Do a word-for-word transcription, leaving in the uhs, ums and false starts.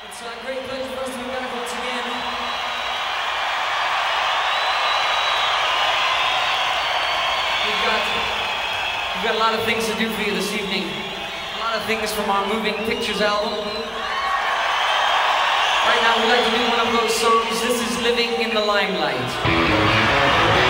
It's a great pleasure for us to be back once again. We've got, we've got a lot of things to do for you this evening. A lot of things from our Moving Pictures album. Right now we'd like to do one of those songs. This is Living in the Limelight.